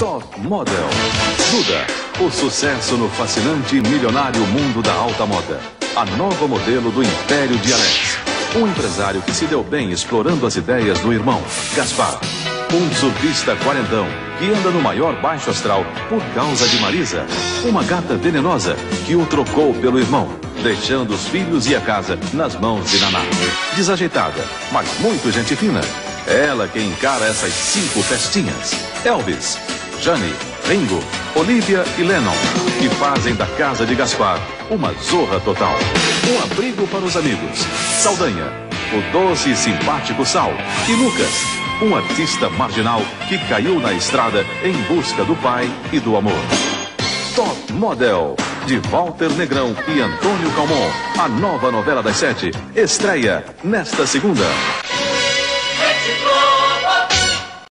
Top Model. Duda, o sucesso no fascinante e milionário mundo da alta moda. A nova modelo do Império de Alex. Um empresário que se deu bem explorando as ideias do irmão, Gaspar. Um surfista quarentão que anda no maior baixo astral por causa de Marisa. Uma gata venenosa que o trocou pelo irmão, deixando os filhos e a casa nas mãos de Naná. Desajeitada, mas muito gente fina. Ela quem encara essas 5 festinhas. Elvis, Jane, Ringo, Olivia e Lennon, que fazem da casa de Gaspar uma zorra total. Um abrigo para os amigos. Saldanha, o doce e simpático Sal. E Lucas, um artista marginal que caiu na estrada em busca do pai e do amor. Top Model, de Walter Negrão e Antônio Calmon. A nova novela das 7 estreia nesta segunda.